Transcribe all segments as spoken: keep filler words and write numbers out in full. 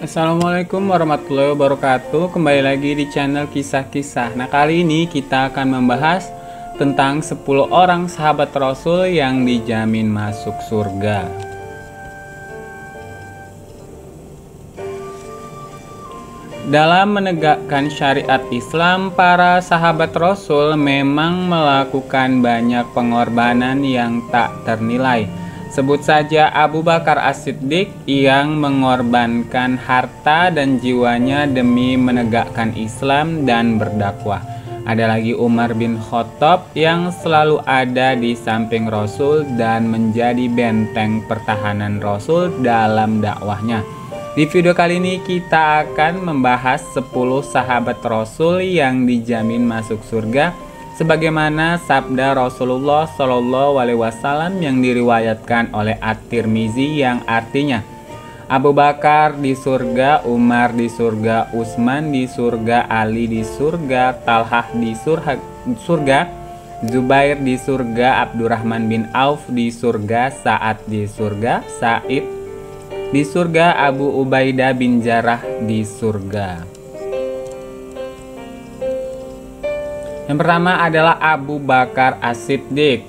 Assalamualaikum warahmatullahi wabarakatuh. Kembali lagi di channel kisah-kisah. Nah, kali ini kita akan membahas tentang sepuluh orang sahabat Rasul yang dijamin masuk surga. Dalam menegakkan syariat Islam, para sahabat Rasul memang melakukan banyak pengorbanan yang tak ternilai. Sebut saja Abu Bakar As-Siddiq yang mengorbankan harta dan jiwanya demi menegakkan Islam dan berdakwah. Ada lagi Umar bin Khattab yang selalu ada di samping Rasul dan menjadi benteng pertahanan Rasul dalam dakwahnya. Di video kali ini kita akan membahas sepuluh sahabat Rasul yang dijamin masuk surga, sebagaimana sabda Rasulullah Shallallahu Alaihi Wasallam yang diriwayatkan oleh At-Tirmizi yang artinya, Abu Bakar di surga, Umar di surga, Utsman di surga, Ali di surga, Talhah di surga, Zubair di surga, Abdurrahman bin Auf di surga, Sa'ad di surga, Sa'id di surga, Abu Ubaidah bin Jarrah di surga. Yang pertama adalah Abu Bakar As-Siddiq.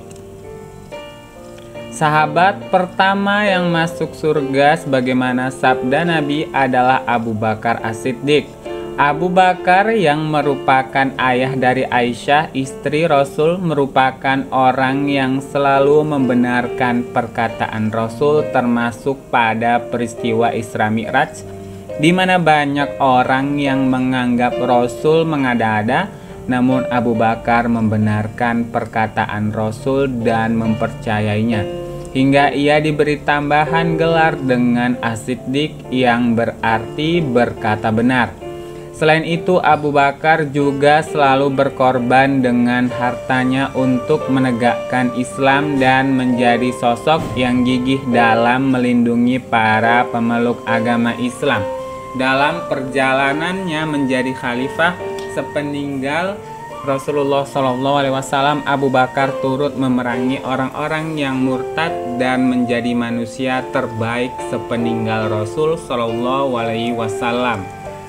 Sahabat pertama yang masuk surga sebagaimana sabda Nabi adalah Abu Bakar As-Siddiq. Abu Bakar yang merupakan ayah dari Aisyah, istri Rasul, merupakan orang yang selalu membenarkan perkataan Rasul, termasuk pada peristiwa Isra Mi'raj, di mana banyak orang yang menganggap Rasul mengada-ada. Namun Abu Bakar membenarkan perkataan Rasul dan mempercayainya, hingga ia diberi tambahan gelar dengan As-Siddiq yang berarti berkata benar. Selain itu, Abu Bakar juga selalu berkorban dengan hartanya untuk menegakkan Islam dan menjadi sosok yang gigih dalam melindungi para pemeluk agama Islam. Dalam perjalanannya menjadi khalifah sepeninggal Rasulullah Shallallahu Alaihi Wasallam, Abu Bakar turut memerangi orang-orang yang murtad dan menjadi manusia terbaik sepeninggal Rasul Shallallahu Alaihi Wasallam.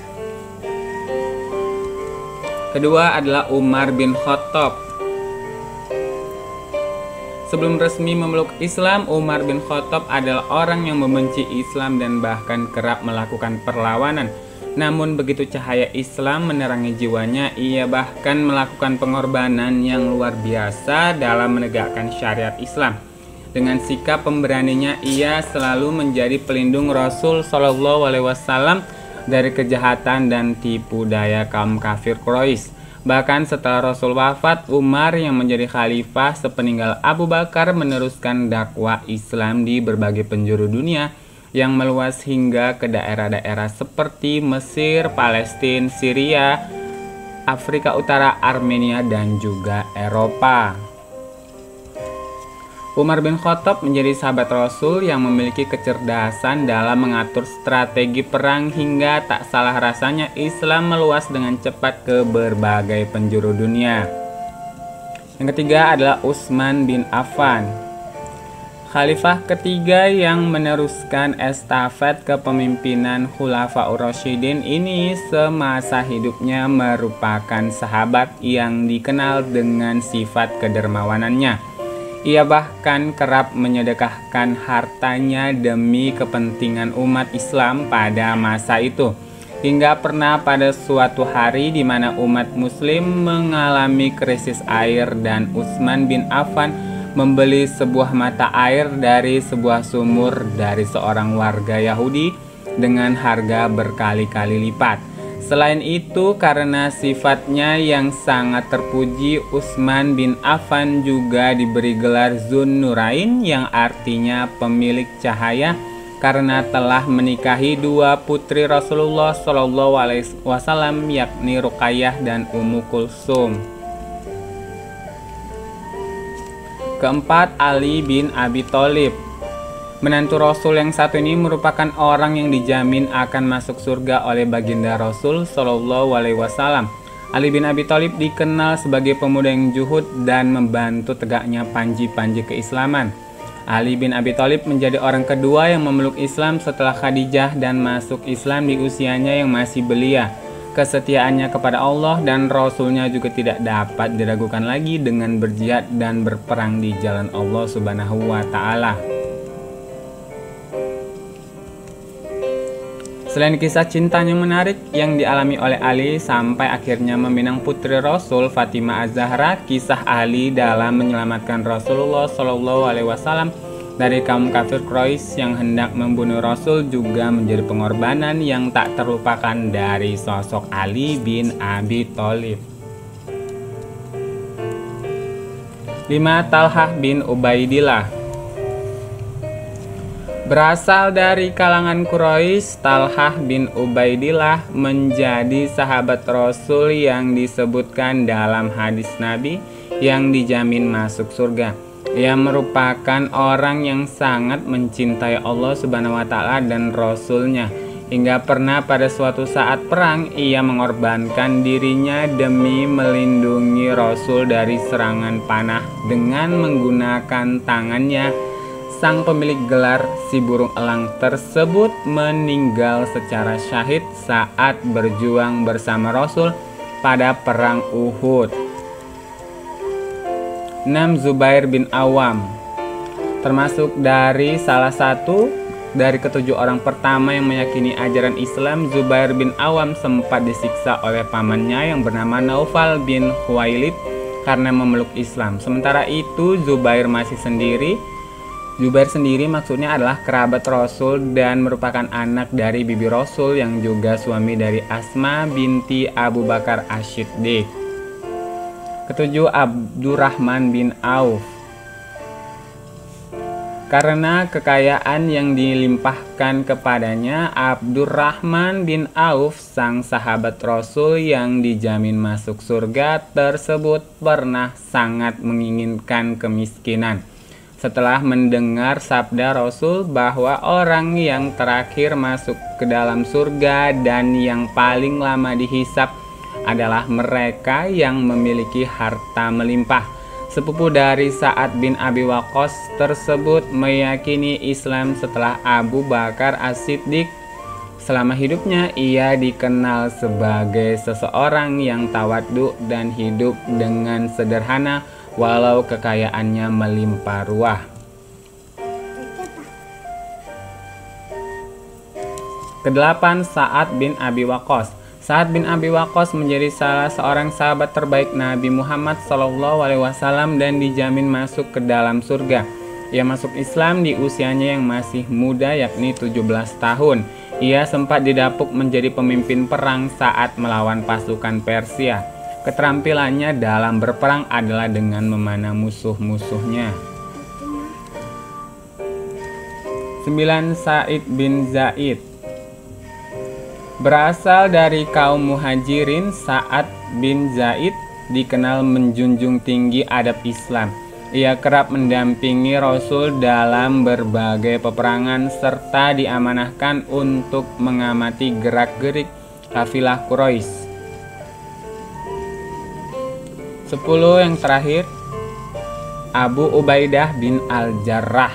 Kedua adalah Umar bin Khattab. Sebelum resmi memeluk Islam, Umar bin Khattab adalah orang yang membenci Islam dan bahkan kerap melakukan perlawanan. Namun begitu cahaya Islam menerangi jiwanya, ia bahkan melakukan pengorbanan yang luar biasa dalam menegakkan syariat Islam. Dengan sikap pemberaninya, ia selalu menjadi pelindung Rasul Shallallahu Alaihi Wasallam dari kejahatan dan tipu daya kaum kafir Quraisy. Bahkan setelah Rasul wafat, Umar yang menjadi khalifah sepeninggal Abu Bakar meneruskan dakwah Islam di berbagai penjuru dunia yang meluas hingga ke daerah-daerah seperti Mesir, Palestina, Syria, Afrika Utara, Armenia, dan juga Eropa. Umar bin Khattab menjadi sahabat Rasul yang memiliki kecerdasan dalam mengatur strategi perang, hingga tak salah rasanya Islam meluas dengan cepat ke berbagai penjuru dunia. Yang ketiga adalah Utsman bin Affan. Khalifah ketiga yang meneruskan estafet kepemimpinan Khulafaur Rasyidin ini semasa hidupnya merupakan sahabat yang dikenal dengan sifat kedermawanannya. Ia bahkan kerap menyedekahkan hartanya demi kepentingan umat Islam pada masa itu. Hingga pernah pada suatu hari di mana umat muslim mengalami krisis air dan Utsman bin Affan membeli sebuah mata air dari sebuah sumur dari seorang warga Yahudi dengan harga berkali-kali lipat. Selain itu, karena sifatnya yang sangat terpuji, Utsman bin Affan juga diberi gelar Dzun Nurain yang artinya pemilik cahaya, karena telah menikahi dua putri Rasulullah Shallallahu Alaihi Wasallam, yakni Ruqayyah dan Ummu Kulsum. Keempat, Ali bin Abi Thalib. Menantu Rasul yang satu ini merupakan orang yang dijamin akan masuk surga oleh baginda Rasul Shallallahu Alaihi Wasallam. Ali bin Abi Thalib dikenal sebagai pemuda yang juhud dan membantu tegaknya panji-panji keislaman. Ali bin Abi Thalib menjadi orang kedua yang memeluk Islam setelah Khadijah dan masuk Islam di usianya yang masih belia. Kesetiaannya kepada Allah dan Rasul-Nya juga tidak dapat diragukan lagi dengan berjihad dan berperang di jalan Allah Subhanahu wa Ta'ala. Selain kisah cintanya menarik yang dialami oleh Ali sampai akhirnya meminang putri Rasul Fatimah Az-Zahra, kisah Ali dalam menyelamatkan Rasulullah Shallallahu Alaihi Wasallam dari kaum kafir Quraisy yang hendak membunuh Rasul juga menjadi pengorbanan yang tak terlupakan dari sosok Ali bin Abi Thalib. lima. Talhah bin Ubaidillah. Berasal dari kalangan Quraisy, Talhah bin Ubaidillah menjadi sahabat Rasul yang disebutkan dalam hadis Nabi yang dijamin masuk surga. Ia merupakan orang yang sangat mencintai Allah Subhanahu wa Ta'ala dan Rasul-Nya, hingga pernah pada suatu saat perang ia mengorbankan dirinya demi melindungi Rasul dari serangan panah dengan menggunakan tangannya. Sang pemilik gelar si burung elang tersebut meninggal secara syahid saat berjuang bersama Rasul pada perang Uhud. enam. Zubair bin Awam. Termasuk dari salah satu dari ketujuh orang pertama yang meyakini ajaran Islam, Zubair bin Awam sempat disiksa oleh pamannya yang bernama Naufal bin Khuwailid karena memeluk Islam. Sementara itu Zubair masih sendiri Zubair sendiri maksudnya adalah kerabat Rasul dan merupakan anak dari bibi Rasul yang juga suami dari Asma binti Abu Bakar Asy-Siddiq. Ketujuh. Abdurrahman bin Auf. Karena kekayaan yang dilimpahkan kepadanya, Abdurrahman bin Auf, sang sahabat Rasul yang dijamin masuk surga tersebut, pernah sangat menginginkan kemiskinan. Setelah mendengar sabda Rasul bahwa orang yang terakhir masuk ke dalam surga dan yang paling lama dihisap adalah mereka yang memiliki harta melimpah, sepupu dari Sa'ad bin Abi Waqqas tersebut meyakini Islam setelah Abu Bakar As-Siddiq. Selama hidupnya ia dikenal sebagai seseorang yang tawadhu dan hidup dengan sederhana walau kekayaannya melimpah ruah. Kedelapan. Sa'ad bin Abi Waqqas. Sa'ad bin Abi Waqqas menjadi salah seorang sahabat terbaik Nabi Muhammad shallallahu alaihi wasallam dan dijamin masuk ke dalam surga. Ia masuk Islam di usianya yang masih muda, yakni tujuh belas tahun. Ia sempat didapuk menjadi pemimpin perang saat melawan pasukan Persia. Keterampilannya dalam berperang adalah dengan memanah musuh-musuhnya. sembilan. Sa'id bin Zaid. Berasal dari kaum muhajirin, Sa'ad bin Zaid dikenal menjunjung tinggi adab Islam. Ia kerap mendampingi Rasul dalam berbagai peperangan serta diamanahkan untuk mengamati gerak-gerik kafilah Quraisy. Sepuluh. Yang terakhir, Abu Ubaidah bin Al-Jarrah.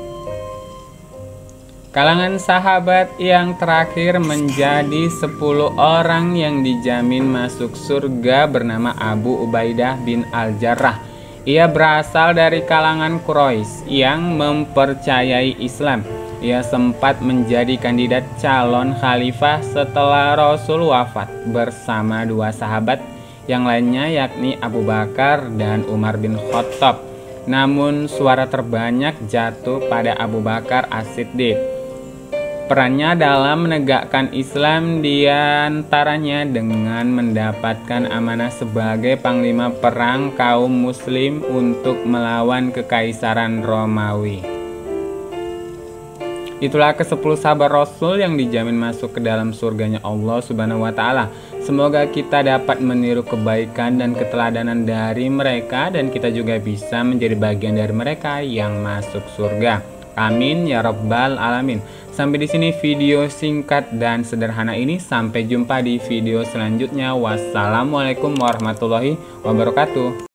Kalangan sahabat yang terakhir menjadi sepuluh orang yang dijamin masuk surga bernama Abu Ubaidah bin Al-Jarrah. Ia berasal dari kalangan Quraisy yang mempercayai Islam. Ia sempat menjadi kandidat calon khalifah setelah Rasul wafat bersama dua sahabat yang lainnya, yakni Abu Bakar dan Umar bin Khattab. Namun suara terbanyak jatuh pada Abu Bakar As-Siddiq. Perannya dalam menegakkan Islam diantaranya dengan mendapatkan amanah sebagai panglima perang kaum muslim untuk melawan kekaisaran Romawi. Itulah kesepuluh sahabat Rasul yang dijamin masuk ke dalam surganya Allah Subhanahu wa Ta'ala. Semoga kita dapat meniru kebaikan dan keteladanan dari mereka dan kita juga bisa menjadi bagian dari mereka yang masuk surga. Amin ya rabbal alamin. Sampai di sini video singkat dan sederhana ini. Sampai jumpa di video selanjutnya. Wassalamualaikum warahmatullahi wabarakatuh.